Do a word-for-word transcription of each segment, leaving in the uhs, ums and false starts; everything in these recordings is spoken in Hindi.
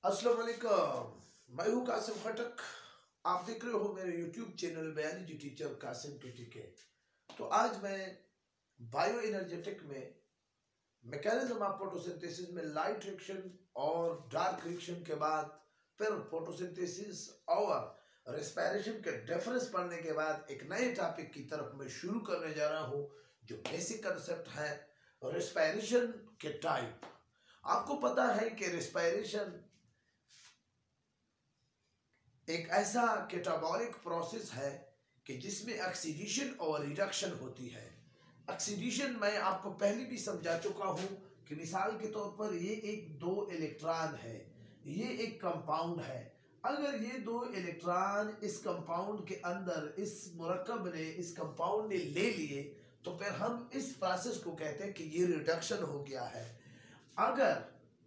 अस्सलाम वालेकुम। मैं हूँ कासिम खटक। आप देख रहे हो मेरे YouTube channel biology teacher Qasim टीके। तो आज मैं बायो एनर्जेटिक में मैकेनिज्म ऑफ फोटोसिंथेसिस में लाइट रिएक्शन और डार्क रिएक्शन के बाद फिर फोटोसिंथेसिस और रेस्पिरेशन के डिफरेंस पढ़ने के बाद एक नए टॉपिक की तरफ मैं शुरू करने जा रहा हूँ, जो बेसिक कंसेप्ट है रेस्पिरेशन के टाइप। आपको पता है कि रेस्पिरेशन एक ऐसा कैटाबॉलिक प्रोसेस है कि जिसमें ऑक्सीडेशन और रिडक्शन होती है। ऑक्सीडेशन मैं आपको पहले भी समझा चुका हूँ कि मिसाल के तौर पर ये एक दो इलेक्ट्रॉन है, ये एक कंपाउंड है। अगर ये दो इलेक्ट्रॉन इस कंपाउंड के अंदर इस मुरक्कब ने इस कंपाउंड ने ले लिए तो फिर हम इस प्रोसेस को कहते हैं कि ये रिडक्शन हो गया है। अगर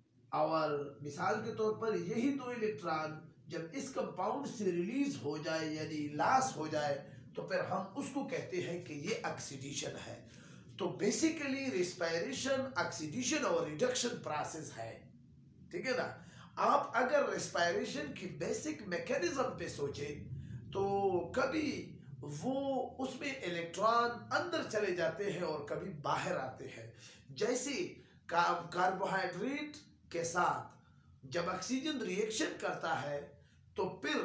और मिसाल के तौर पर यही दो इलेक्ट्रॉन जब इस कंपाउंड से रिलीज हो जाए यानी लॉस हो जाए तो फिर हम उसको कहते हैं कि ये ऑक्सीडेशन है। तो बेसिकली रेस्पिरेशन ऑक्सीडेशन और रिडक्शन प्रोसेस है, ठीक है ना। आप अगर रेस्पिरेशन की बेसिक मैकेनिज्म पे सोचे तो कभी वो उसमें इलेक्ट्रॉन अंदर चले जाते हैं और कभी बाहर आते हैं। जैसे कार्बोहाइड्रेट के साथ जब ऑक्सीजन रिएक्शन करता है तो फिर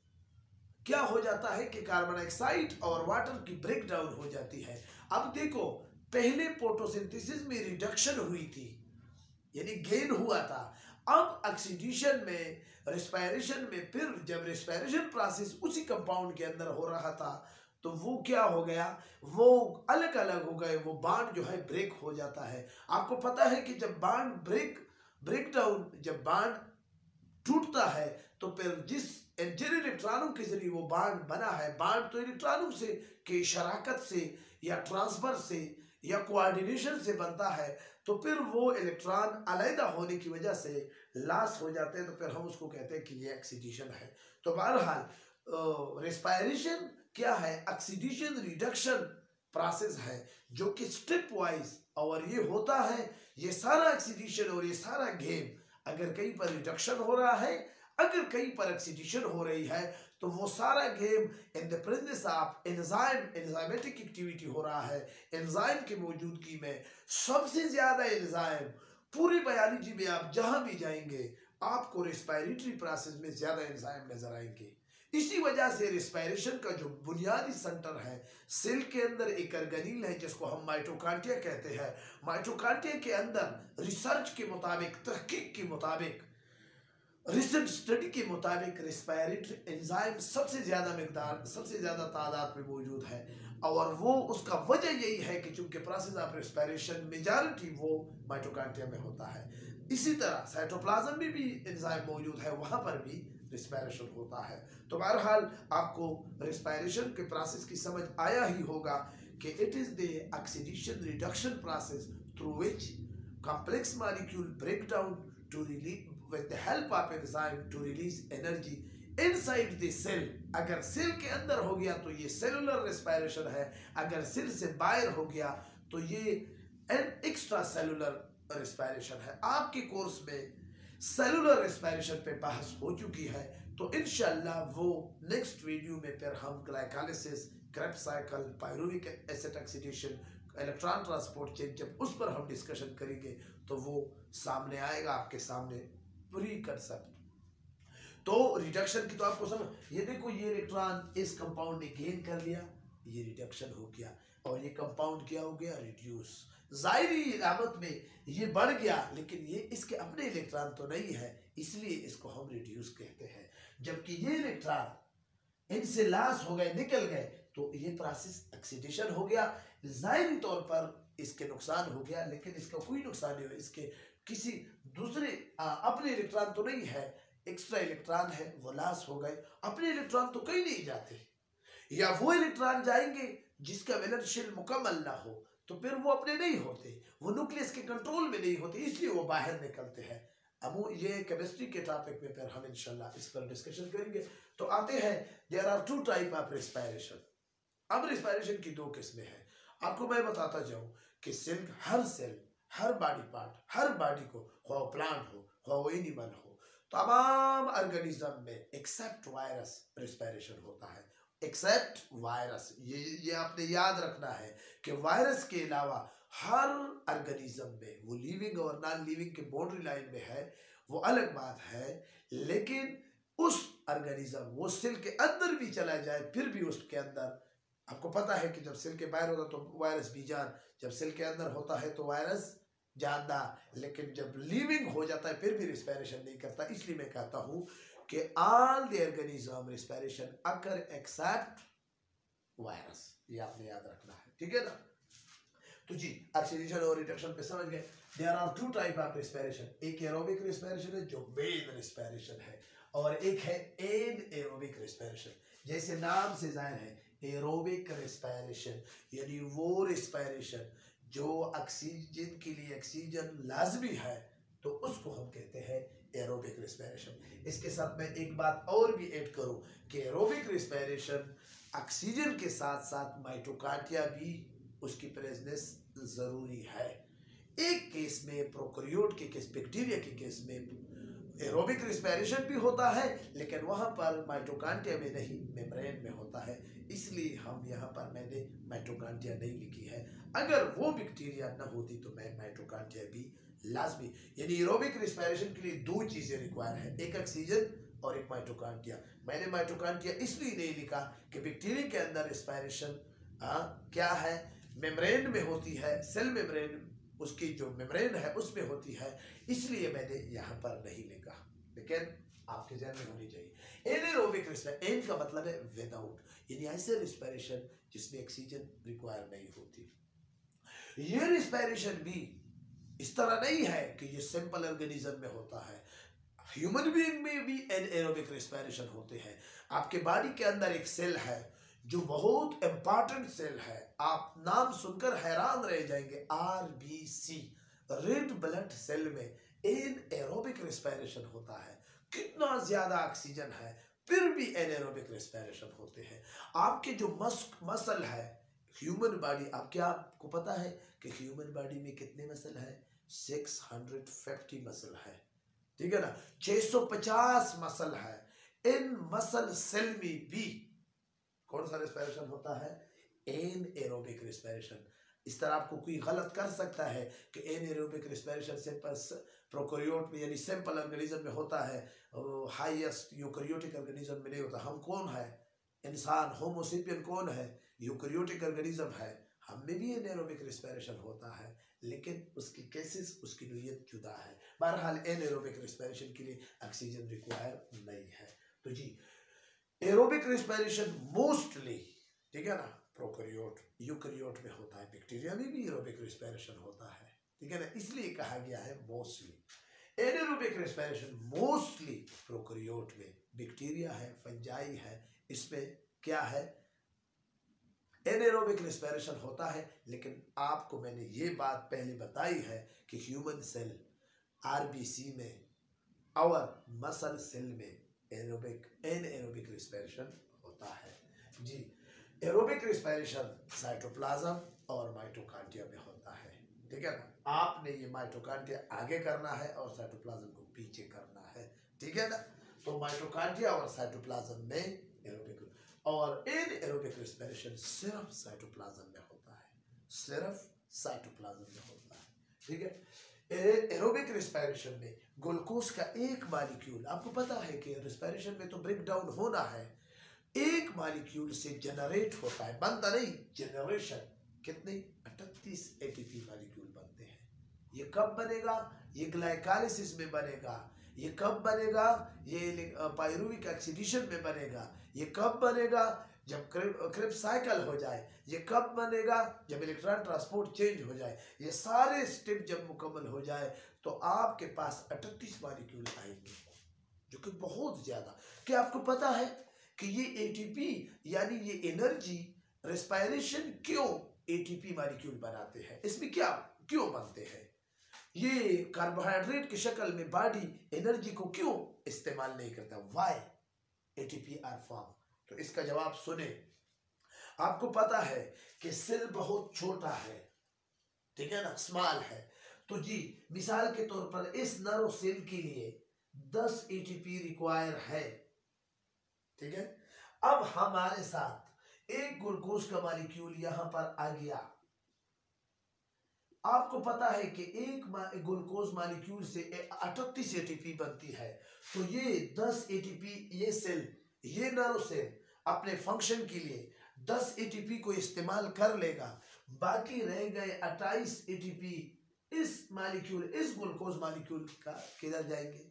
क्या हो जाता है कि कार्बन डाइऑक्साइड और वाटर की ब्रेक डाउन हो जाती है। अब देखो, पहले फोटोसिंथेसिस में रिडक्शन हुई थी यानी गेन हुआ था। अब ऑक्सीडेशन में रेस्पिरेशन में फिर जब रेस्पिरेशन प्रोसेस उसी कंपाउंड के अंदर हो रहा था तो वो क्या हो गया, वो अलग अलग हो गए, वो बॉन्ड जो है ब्रेक हो जाता है। आपको पता है कि जब बॉन्ड ब्रेक ब्रेक डाउन जब बॉन्ड टूटता है तो फिर जिस जिन इलेक्ट्रॉनों के जरिए वो बॉन्ड बना है, बॉन्ड तो इलेक्ट्रॉनों से के शराकत से या ट्रांसफर से या कोऑर्डिनेशन से बनता है, तो फिर वो इलेक्ट्रॉन अलग होने की वजह से लॉस हो जाते हैं तो फिर हम उसको कहते हैं कि ये ऑक्सीडेशन है। तो बहरहाल रेस्पिरेशन क्या है, ऑक्सीडेशन रिडक्शन प्रोसेस है जो कि स्टेप वाइज और ये होता है। ये सारा ऑक्सीडेशन और ये सारा गेम अगर कहीं पर रिडक्शन हो रहा है, अगर कहीं पर ऑक्सीडेशन हो रही है तो वो सारा game in the presence of enzyme enzymatic activity हो रहा है। एंजाइम की मौजूदगी में सबसे ज्यादा एंजाइम पूरी बायोलॉजी में आप जहां भी जाएंगे आपको रेस्पिरेटरी प्रोसेस में ज्यादा एंजाइम नजर आएंगे। इसी वजह से रेस्पिरेशन का जो बुनियादी सेंटर है सेल के अंदर एक ऑर्गेनील है जिसको हम माइटोकॉन्ड्रिया कहते हैं। माइटोकॉन्ड्रिया के अंदर रिसर्च के मुताबिक, तहकीक के मुताबिक, रिसर्च स्टडी के मुताबिक रेस्पिरेटरी एंजाइम सबसे ज्यादा मिकदार सबसे ज्यादा तादाद में मौजूद है। और वो उसका वजह यही है कि चूंकि प्रोसेस ऑफ रेस्पिरेशन मेजॉरिटी वो माइटोकॉन्ड्रिया में होता है। इसी तरह साइटोप्लाज्म में भी एंजाइम मौजूद है, वहां पर भी रेस्पिरेशन होता है। तो बहरहाल आपको रेस्पिरेशन के प्रोसेस की समझ आया ही होगा कि it is the oxidation reduction process through which complex molecule break down to release with the help of enzyme to release energy inside the cell। अगर सेल के अंदर हो गया तो ये सेलुलर रेस्पिरेशन है, अगर सेल से बाहर हो गया तो ये एक्स्ट्रा सेलुलर रेस्पिरेशन है। आपके कोर्स में सेलुलर रेस्पिरेशन पे बहस हो चुकी है, तो इंशाल्लाह वो नेक्स्ट वीडियो में फिर हम glycolysis, Krebs cycle, pyruvic acid oxidation, electron transport chain, जब उस पर हम डिस्कशन करेंगे तो वो सामने आएगा आपके सामने पूरी कंसेप्ट। तो रिडक्शन की तो आपको समझ, ये देखो ये इलेक्ट्रॉन इस कंपाउंड ने गेन कर लिया, ये रिडक्शन हो गया और ये कंपाउंड क्या हो गया, रिड्यूस। जाहिरी इलामत में ये बढ़ गया लेकिन ये इसके अपने इलेक्ट्रॉन तो नहीं है, इसलिए इसको हम रिड्यूस कहते हैं। जबकि ये इलेक्ट्रॉन इनसे लॉस हो गए, निकल गए, तो ये प्रोसेस ऑक्सीडेशन हो गया। जाहिरी तौर पर इसके नुकसान हो गया लेकिन इसका कोई नुकसान नहीं हुआ, इसके किसी दूसरे आ, अपने इलेक्ट्रॉन तो नहीं है, एक्स्ट्रा इलेक्ट्रॉन है, वो लॉस हो गए। अपने इलेक्ट्रॉन तो कहीं नहीं जाते, या वो इलेक्ट्रॉन जाएंगे जिसका वैलेंस शेल मुकम्मल ना हो तो फिर वो अपने नहीं होते, वो न्यूक्लियस के कंट्रोल में नहीं होते, इसलिए वो बाहर निकलते हैं। अब ये केमिस्ट्री के टॉपिक में फिर हम इंशाल्लाह इस पर डिस्कशन करेंगे। तो आते हैं, there are two type of respiration. अब रेस्पिरेशन की दो किस्में हैं। आपको मैं बताता जाऊं कि सेल, हर सेल, हर बॉडी पार्ट, हर बॉडी को, हो प्लांट हो, हो एनिमल हो, तमाम ऑर्गेनिज्म में एक्सेप्ट वायरस रेस्पिरेशन होता है। एक्सेप्ट वायरस, ये ये आपने याद रखना है कि वायरस के अलावा हर ऑर्गेनिज्म में, वो लिविंग और नॉन लिविंग के बाउंड्री लाइन में है वो अलग बात है, लेकिन उस ऑर्गेनिज्म वो सेल के अंदर भी चला जाए फिर भी उसके अंदर, आपको पता है कि जब सेल के बाहर होता तो वायरस बीजान, जब सेल के अंदर होता है तो वायरस जानदार, लेकिन जब लिविंग हो जाता है फिर भी रिस्पिरेशन नहीं करता। इसलिए मैं कहता हूं कि all the organism respiration occur except virus, ये आपने याद रखना है, ठीक है ना। तो जी ऑक्सीडेशन और रिडक्शन पे समझ गए। There are two type of respiration, एक एरोबिक रिस्पिरेशन है जो मेन रिस्पिरेशन है, और एक है एन एरोबिक रिस्पिरेशन। जैसे नाम से जाहिर है एरोबिक रिस्पिरेशन यानी वो रिस्पिरेशन जो ऑक्सीजन के लिए ऑक्सीजन लाजमी है, तो उसको हम कहते हैं एरोबिक रिस्पिरेशन। इसके साथ मैं एक बात और भी ऐड करूं कि एरोबिक रिस्पिरेशन ऑक्सीजन के साथ साथ माइटोकांड्रिया भी उसकी प्रेजेंस जरूरी है। एक केस में प्रोकैरियोट के केस, बैक्टीरिया के केस में एरोबिक रिस्पिरेशन भी होता है, लेकिन वहां पर माइटोकांड्रिया में नहीं, मेम्ब्रेन में होता है, इसलिए हम यहाँ पर मैंने माइटोकांड्रिया नहीं लिखी है। अगर वो बैक्टीरिया न होती तो मैं माइटोकांड्रिया भी लाजमी, यानी एरोबिक रिस्पिरेशन के लिए दो चीजें रिक्वायर है, एक ऑक्सीजन और एक माइटोकांड्रिया। मैंने माइटोकांड्रिया इसलिए नहीं लिखा कि बैक्टीरिया के अंदर रिस्पिरेशन क्या है, मेम्ब्रेन में होती है, सेल मेम्ब्रेन, उसकी जो मेम्ब्रेन है उसमें होती है, इसलिए मैंने यहाँ पर नहीं लिखा, लेकिन आपके ध्यान में होनी चाहिए। एनारोबिक रिस्पिरेशन, एन का मतलब है विदाउट, यानी ऐसे रिस्पिरेशन जिसमें ऑक्सीजन रिक्वायर नहीं होती। ये रिस्पिरेशन भी इस तरह नहीं है कि ये सिंपल ऑर्गेनिज्म में होता है, ह्यूमन बीइंग में भी एनारोबिक रिस्पिरेशन होते हैं। आपके बॉडी के अंदर एक सेल है जो बहुत इंपॉर्टेंट सेल है, आप नाम सुनकर हैरान रह जाएंगे, आरबीसी, रेड ब्लड सेल में एनारोबिक रिस्पिरेशन होता है। कितना ज्यादा ऑक्सीजन है फिर भी एनारोबिक रिस्पिरेशन होते हैं। आपके जो मस्क मसल है ह्यूमन बॉडी, आप क्या आपको पता है कि ह्यूमन बॉडी में कितने मसल है? छह सौ पचास मसल है, ठीक है ना, छह सौ पचास मसल है। इन मसल सेल में भी कौन सा रिस्पिरेशन होता है? Anaerobic respiration. इस तरह आपको कोई गलत कर सकता है कि anaerobic respiration simple prokaryote में यानी सिंपल ऑर्गेनिज्म में होता है, हाईएस्ट यूकैरियोटिक ऑर्गेनिज्म में नहीं होता। हम कौन है? इंसान, होमोसेपियन कौन है? यूकैरियोटिक ऑर्गेनिज्म है, हम में भी एनारोबिक रिस्पिरेशन होता है, लेकिन उसकी केसेस, उसकी नोयत जुदा है। बहरहाल एनारोबिक रिस्पिरेशन के लिए ऑक्सीजन रिक्वायर नहीं है। तो जी एरोबिक रिस्पिरेशन मोस्टली, ठीक है ना, प्रोकैरियोट यूकैरियोट में होता है, बैक्टीरिया में भी एरोबिक रिस्पिरेशन होता है, ठीक है ना, इसलिए कहा गया है mostly. Anaerobic respiration mostly prokaryote में, बैक्टीरिया है, फंजाई है, इसमें क्या है, एनारोबिक रिस्पिरेशन होता है। लेकिन आपको मैंने ये बात पहले बताई है कि ह्यूमन सेल, आरबीसी में और मसल सेल में एरोबिक एनारोबिक रिस्पिरेशन होता है। जी एरोबिक रिस्पिरेशन साइटोप्लाज्म और माइटोकांड्रिया में होता है, ठीक है ना। आपने ये माइटोकांड्रिया आगे करना है और साइटोप्लाज्म को पीछे करना है, ठीक है ना। तो माइटोकांड्रिया और साइटोप्लाज्म में एरोबिक, और इन एरोबिक रिस्पिरेशन सिर्फ साइटोप्लाज्म में होता है, सिर्फ साइटोप्लाज्म में होता है, ठीक है। एरोबिक रिस्पिरेशन में ग्लूकोज का एक मॉलिक्यूल, आपको पता है कि रिस्पिरेशन में तो ब्रेक डाउन होना है, एक मॉलिक्यूल से जनरेट होता है, बनता नहीं, जनरेशन। कितने? अड़तीस एटीपी मॉलिक्यूल बनते हैं। ये कब बनेगा? ये ग्लाइकोलाइसिस में बनेगा। ये कब बनेगा? ये पायरुविक ऑक्सीडेशन में बनेगा। ये कब बनेगा? जब क्रेब्स साइकिल हो जाए। ये कब बनेगा? जब इलेक्ट्रॉन ट्रांसपोर्ट चेंज हो जाए। ये सारे स्टेप जब मुकम्मल हो जाए तो आपके पास अड़तीस मॉलिक्यूल आएंगे, जो कि बहुत ज्यादा। क्या आपको पता है कि ये एटीपी यानी ये एनर्जी रेस्पिरेशन क्यों एटीपी मॉलिक्यूल बनाते हैं? इसमें क्या क्यों बनते हैं? ये कार्बोहाइड्रेट की शक्ल में बॉडी एनर्जी को क्यों इस्तेमाल नहीं करता? Why ATP are form? तो इसका जवाब सुने। आपको पता है कि सेल बहुत छोटा है, ठीक है ना, स्मॉल है। तो जी मिसाल के तौर पर इस नर्व सेल के लिए दस एटीपी रिक्वायर है। ठीक है, अब हमारे साथ एक ग्लूकोज का मॉलिक्यूल यहां पर आ गया। आपको पता है कि एक ग्लूकोज मॉलिक्यूल से अड़तीस एटीपी बनती है, तो ये दस एटीपी ये सेल, ये नैनो सेल अपने फंक्शन के लिए दस एटीपी को इस्तेमाल कर लेगा, बाकी रह गए अट्ठाईस एटीपी इस मॉलिक्यूल, इस ग्लूकोज मॉलिक्यूल का किधर जाएंगे?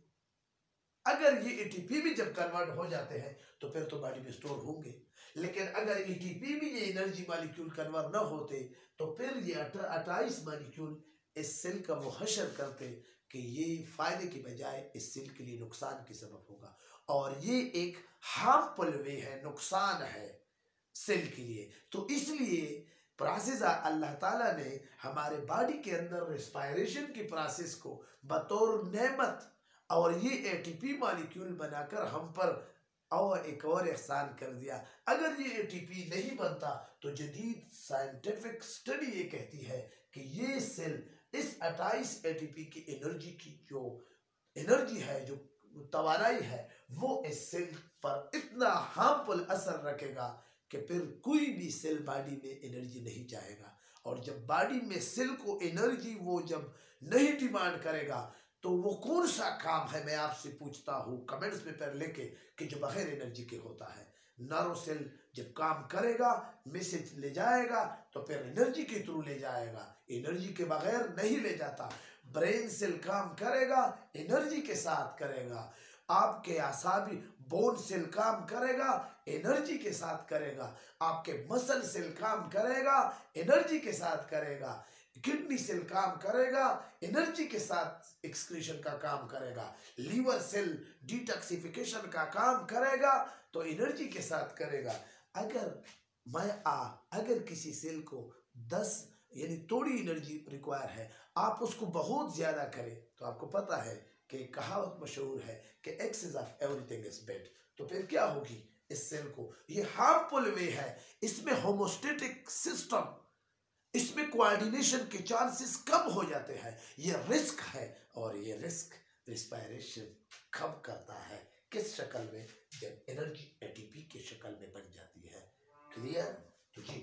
अगर ये एटीपी भी जब कन्वर्ट हो जाते हैं तो फिर तो बॉडी में स्टोर होंगे, लेकिन अगर एटीपी भी ये एनर्जी मॉलिक्यूल कन्वर्ट न होते तो फिर ये अट्ठाईस मॉलिक्यूल इस सेल का वो हशर करते कि ये फायदे की बजाय इस सेल के लिए नुकसान की सबब होगा, और ये एक हार्मफुल वे है, नुकसान है सेल के लिए। तो इसलिए प्रोसेस अल्लाह ताला ने हमारे बॉडी के अंदर रेस्पिरेशन की प्रोसेस को बतौर नेमत और ये एटीपी मॉलिक्यूल बनाकर हम पर और एक और एहसान कर दिया। अगर ये एटीपी नहीं बनता तो जदीद साइंटिफिक स्टडी ये कहती है कि ये सेल इस अट्ठाईस एटीपी की एनर्जी की जो एनर्जी है, जो तवानाई है, वो इस सेल पर इतना हार्मफुल असर रखेगा कि फिर कोई भी सेल बॉडी में एनर्जी नहीं चाहेगा। और जब बॉडी में सेल को एनर्जी वो जब नहीं डिमांड करेगा तो वो कौन सा काम है, मैं आपसे पूछता हूँ कमेंट्स में पर लेके, कि जो बगैर एनर्जी के होता है। नर्व सेल जब काम करेगा, मैसेज ले जाएगा तो फिर एनर्जी के थ्रू ले जाएगा, एनर्जी के बगैर नहीं ले जाता। ब्रेन सेल काम करेगा, एनर्जी के साथ करेगा। आपके आसाबी बोन सेल काम करेगा, एनर्जी के साथ करेगा। आपके मसल सेल काम करेगा, एनर्जी के साथ करेगा। किडनी सेल काम करेगा, एनर्जी के साथ एक्सक्रीशन का काम करेगा। लीवर सेल डिटॉक्सिफिकेशन का काम करेगा तो एनर्जी के साथ करेगा। अगर मैं आ अगर किसी सेल को दस यानी थोड़ी एनर्जी रिक्वायर है, आप उसको बहुत ज्यादा करें, तो आपको पता है कि कहावत मशहूर है कि excess of everything is bad, तो फिर क्या होगी इस सेल को? ये हार्मफुल वे है, इसमें होमोस्टेटिक सिस्टम, इसमें कोऑर्डिनेशन के चांसेस कम हो जाते हैं, ये रिस्क है। और ये रिस्क रिस्पायरेशन कम करता है, किस शक्ल में? जब एनर्जी एटीपी की शक्ल में बन जाती है। क्लियर? तो जी,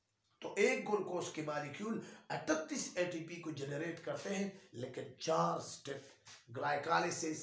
तो एक ग्लूकोज के मॉलिक्यूल अड़तीस एटीपी को जनरेट करते हैं, लेकिन चार step, glycolysis,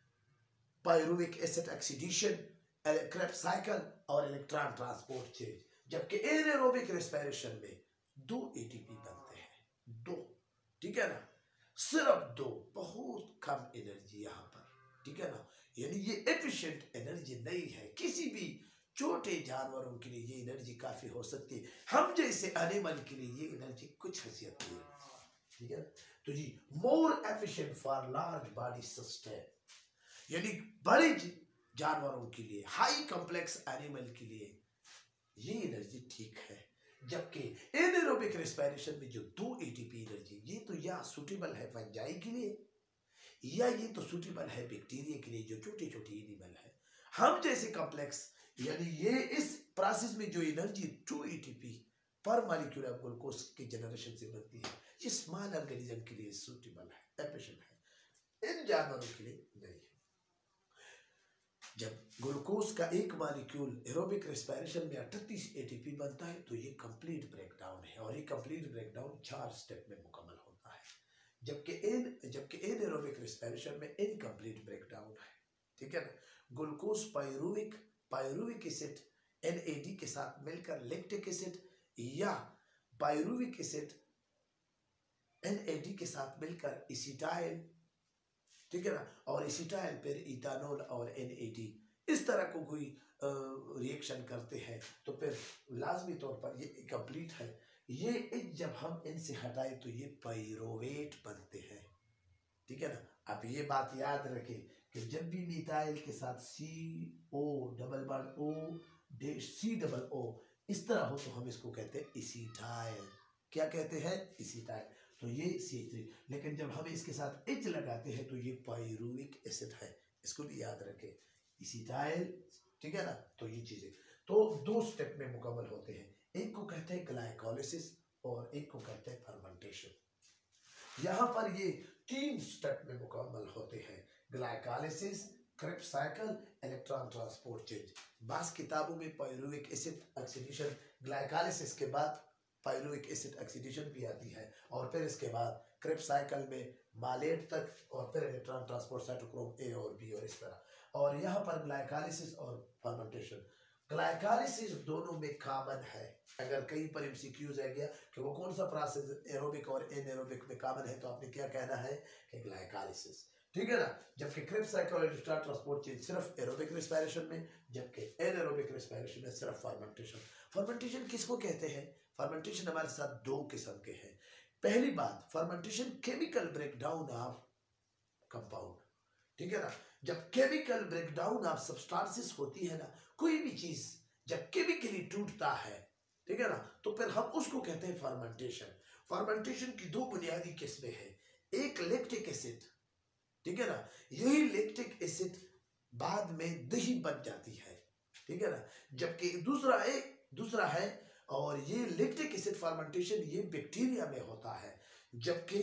pyruvic acid oxidation, Krebs cycle और इलेक्ट्रॉन ट्रांसपोर्ट चेंज। जबकि एनारोबिक रेस्पिरेशन में दो एटीपी बनते हैं, दो, ठीक है ना, सिर्फ दो, बहुत कम एनर्जी यहाँ पर, ठीक है ना। यानी ये एफिशिएंट एनर्जी नहीं है। किसी भी छोटे जानवरों के लिए ये एनर्जी काफी हो सकती है, हम जैसे एनिमल के लिए ये एनर्जी कुछ हैसियत नहीं है, ठीक है। तो जी, more efficient for large body system, यानी बड़े जानवरों के लिए, हाई कॉम्प्लेक्स एनिमल के लिए ये एनर्जी ठीक है। जबकि एनारोबिक रेस्पिरेशन में जो दो एटीपी एनर्जी, ये तो या सूटेबल है फंजाई के लिए, या ये तो सूटेबल है बैक्टीरिया के लिए जो छोटे छोटे एनिमल है। हम जैसे कॉम्प्लेक्स, यानी ये इस प्रोसेस में जो energy two ATP per molecule of glucose की जनरेशन से बनती है, ये स्मॉल ऑर्गेनिज्म के लिए सूटेबल है, एफिशिएंट है, इन जानवरों के लिए नहीं है। जब ग्लूकोज का एक मॉलिक्यूल एरोबिक रेस्पिरेशन में अड़तीस एटीपी बनता है तो ये कंप्लीट ब्रेकडाउन है, और ये कंप्लीट ब्रेकडाउन चार स्टेप में मुकम्मल होता है। जबकि इन जबकि एनारोबिक रेस्पिरेशन में इनकम्प्लीट ब्रेकडाउन है, ठीक है ना। Glucose pyruvic pyruvic acid NAD के साथ मिलकर लैक्टिक एसिड, या पायरुविक एसिड एनएडी के साथ मिलकर एसिटाइल, ठीक है ना, और एसिटाइल फिर इथानॉल और एनएडी, इस तरह को कोई रिएक्शन करते हैं तो फिर लाजमी तौर पर ये कंप्लीट है। ये जब हम इनसे हटाए तो ये पायरुवेट बनते हैं, ठीक है ना। अब ये बात याद रखें कि जब भी मिथाइल के साथ C O double bond O dash C double O इस तरह हो तो हम इसको कहते हैं एसिटाइल। क्या कहते हैं? एसिटाइल। तो ये सी एच थ्री, लेकिन जब हम इसके साथ एच लगाते हैं तो ये पायरुविक एसिड है, इसको भी याद रखें, एसिटाइल, ठीक है ना। तो ये चीजें तो दो स्टेप में मुकम्मल होते हैं, एक को कहते हैं ग्लाइकोलाइसिस और एक को कहते हैं फर्मेंटेशन। यहाँ पर ये तीन स्टेप में मुकम्मल होते हैं। Glycolysis, Krebs cycle, electron transport chain. बास किताबों में पायरुविक एसिड ऑक्सीडेशन, ग्लाइकोलाइसिस के बाद पायरुविक एसिड ऑक्सीडेशन भी आती है, और फिर इसके बाद क्रेब्स साइकिल में मालेट तक, और फिर इलेक्ट्रॉन ट्रांसपोर्ट साइटोक्रोम ए और बी और इस तरह। और यहाँ पर ग्लाइकोलाइसिस और फर्मेंटेशन, ग्लाइकोलाइसिस दोनों में कॉमन है। अगर कहीं पर एमसीक्यूज आ गया कि वो कौन सा प्रोसेस एरोबिक और एनारोबिक में कॉमन है, तो आपने क्या कहना है कि ग्लाइकोलाइसिस, ठीक है ना। जबकि क्रेब्स साइकिल और इलेक्ट्रॉन ट्रांसपोर्ट चेंज सिर्फ एरोबिक रेस्पिरेशन में, जबकि एनारोबिक रेस्पिरेशन में सिर्फ फर्मेंटेशन। फर्मेंटेशन किसको कहते हैं? फर्मेंटेशन हमारे साथ दो किस्म के हैं। पहली बात, fermentation chemical breakdown of compound, ठीक है ना। जब केमिकल ब्रेकडाउन ऑफ सब्सटेंसेस होती है ना, कोई भी चीज जब केमिकली टूटता है, ठीक है ना, तो फिर हम उसको कहते हैं फर्मेंटेशन। फर्मेंटेशन की दो बुनियादी किस्में हैं, एक लैक्टिक एसिड, ठीक है ना, यही लैक्टिक एसिड बाद में दही बन जाती है, ठीक है ना। जबकि दूसरा एक दूसरा है, और ये लैक्टिक एसिड फर्मेंटेशन ये बैक्टीरिया में होता है। जबकि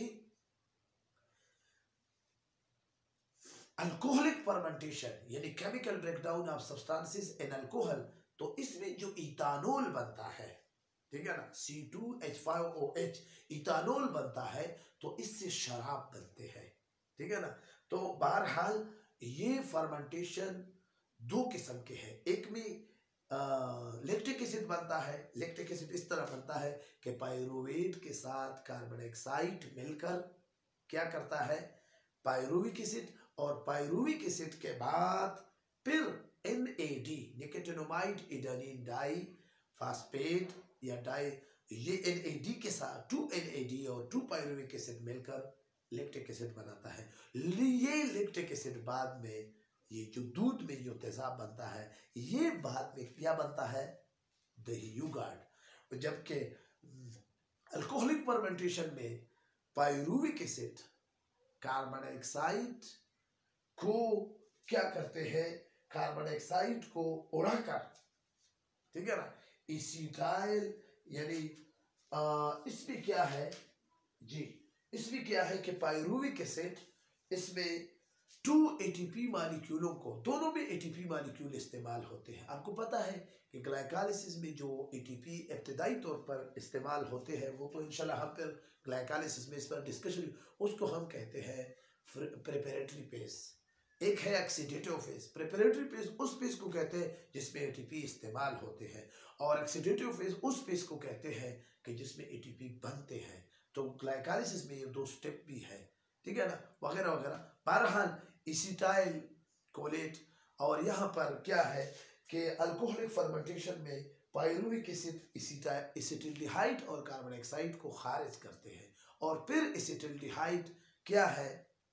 अल्कोहलिक फर्मेंटेशन यानी chemical breakdown of substances in alcohol, तो इसमें जो इथानॉल बनता है, ठीक है ना, C two H five O H ethanol बनता है, तो इससे शराब बनते हैं, ठीक है ना। तो बहरहाल ये फर्मेंटेशन दो किस्म के हैं। एक में लैक्टिक एसिड बनता है, लैक्टिक एसिड इस तरह बनता है कि पायरुवेट के साथ कार्बन डाइऑक्साइड मिलकर क्या करता है, पायरुविक एसिड, और पायरुविक एसिड के बाद फिर N A D nicotinamide adenine di phosphate या डाई, ये एन ए डी के साथ टू एन ए डी और टू पायरुविक एसिड मिलकर लैक्टिक एसिड बनाता है। ये लैक्टिक एसिड बाद में ये जो दूध में जो तेजाब बनता है, ये बाद में क्या बनता है, दही युगार्ड। जबकि अल्कोहलिक फर्मेंटेशन में पायरुविक एसिड कार्बन डाइऑक्साइड को क्या करते हैं, कार्बन डाइऑक्साइड को उड़ाकर, ठीक है ना, एसीटाइल यानी इसमें क्या है जी, इसमें क्या है कि पायरुविक एसिड इसमें टू एटीपी मॉलिक्यूलों को, दोनों में एटीपी मॉलिक्यूल इस्तेमाल होते हैं। आपको पता है कि ग्लाइकोलाइसिस में जो एटीपी इब्तदाई तौर पर इस्तेमाल होते हैं, वो तो इंशाल्लाह हम फिर ग्लाइकोलाइसिस में इस पर डिस्कशन, उसको हम कहते हैं प्रिपरेटरी फेज। एक है ऑक्सीडेटिव फेज। प्रिपरेटरी फेज उस फेज को कहते हैं जिसमें एटीपी इस्तेमाल होते हैं, और ऑक्सीडेटिव फेज उस फेज को कहते हैं कि जिसमें एटीपी बनते हैं। तो ग्लाइकोलाइसिस में ये दो स्टेप भी है, ठीक है ना, वगैरह वगैरह। बहरहाल एसीटाइल कोलेट, और यहाँ पर क्या है कि अल्कोहलिक फर्मेंटेशन में पायरुविक एसिड एसिटिल्डिहाइड और कार्बन डाइऑक्साइड को खारिज करते हैं, और फिर एसिटिल्डिहाइड क्या है,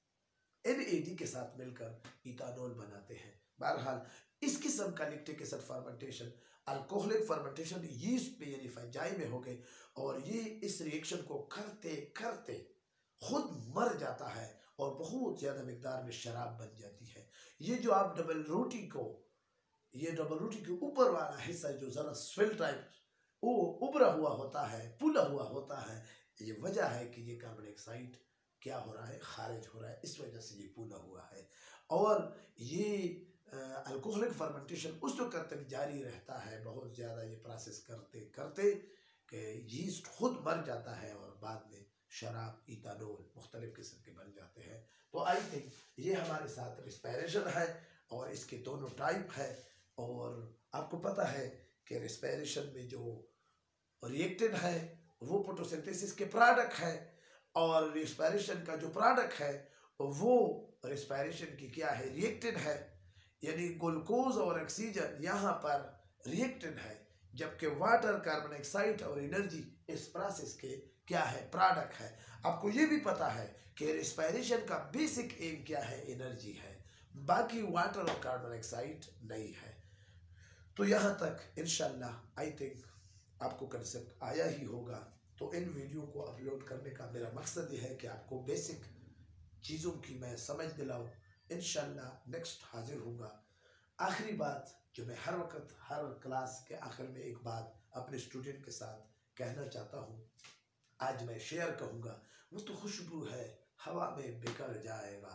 एन ए डी के साथ मिलकर इथानॉल बनाते हैं। बहरहाल इस किस्म का lactic acid fermentation alcoholic fermentation yeast में यानी फंजाई में हो गए, और ये इस रिएक्शन को करते करते खुद मर जाता है और बहुत ज्यादा मिकदार में शराब बन जाती है। ये जो आप डबल रोटी को, ये डबल रोटी के ऊपर वाला हिस्सा जो जरा स्वेल टाइप वो उभरा हुआ होता है, फूला हुआ होता है, ये वजह है कि ये कार्बन डाइऑक्साइड क्या हो रहा है, खारिज हो रहा है, इस वजह से ये फूला हुआ है। और ये अल्कोहलिक फर्मेंटेशन उस वक्त तक जारी रहता है, बहुत ज़्यादा ये प्रोसेस करते करते कि यीस्ट खुद मर जाता है, और बाद में शराब, इथानॉल मुख्तलिफ किस्म के बन जाते हैं। तो आई थिंक ये हमारे साथ रेस्पिरेशन है, और इसके दोनों टाइप है। और आपको पता है कि रेस्पिरेशन में जो रिएक्टेंट है वो फोटोसिंथेसिस के प्रोडक्ट है, और रेस्पिरेशन का जो प्रोडक्ट है वो रेस्पिरेशन की क्या है, रिएक्टेंट है। यानी ग्लूकोज और ऑक्सीजन यहाँ पर रिएक्टेंट है, जबकि वाटर, कार्बन डाइऑक्साइड और एनर्जी इस प्रोसेस के क्या है, प्रोडक्ट है। आपको ये भी पता है कि रेस्पिरेशन का बेसिक एम क्या है, एनर्जी है, बाकी वाटर और कार्बन डाइऑक्साइड नहीं है। तो यहाँ तक इंशाल्लाह आई थिंक आपको कंसेप्ट आया ही होगा। तो इन वीडियो को अपलोड करने का मेरा मकसद ये है कि आपको बेसिक चीज़ों की मैं समझ दिलाऊं। इंशाल्लाह नेक्स्ट हाजिर होगा। आखिरी बात जो मैं हर वक्त हर क्लास के आखिर में एक बात अपने स्टूडेंट के साथ कहना चाहता हूँ, आज मैं शेयर कहूँगा। वो तो खुशबू है, हवा में बिखर जाएगा,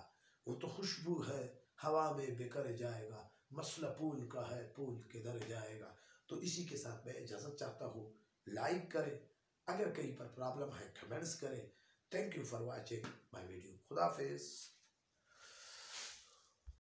वो तो खुशबू है, हवा में बिखर जाएगा, मसला पुल का है, पुल किधर जाएगा। तो इसी के साथ मैं इजाज़त चाहता हूँ। लाइक करें, अगर कहीं पर प्रॉब्लम है कमेंट्स करें। Thank you for watching my video. खुदा हाफिज़।